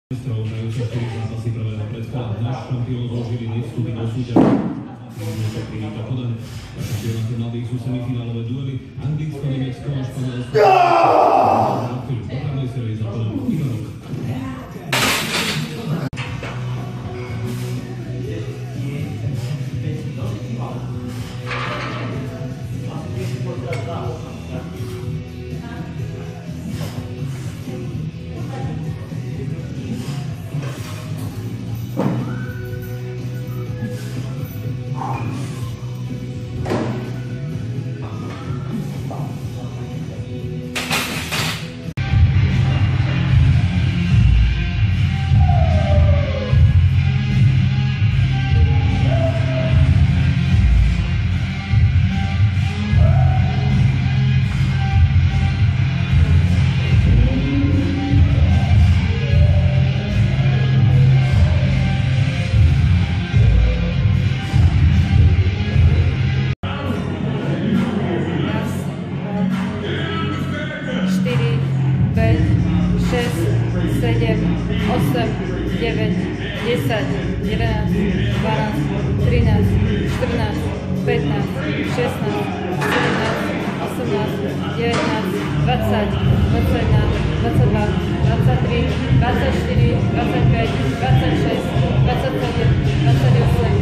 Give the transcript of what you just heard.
Hrajú sa 4 zápasy prvého predkola. Náš šampión zložili nevstúpi do súťaže. Môže privíta Kodaň. Na šampionáte mladých sú semifinálové duely. Anglicko, Nemecko a Španielsko. V poradnej sérii za Kodaň Ivanok. Sedem, 8, 9, 10, 11, 12, 13, 14, 15, 16, 17, 18, 19, 20, 21, 22, 23, 24, 25, 26, 27, 28,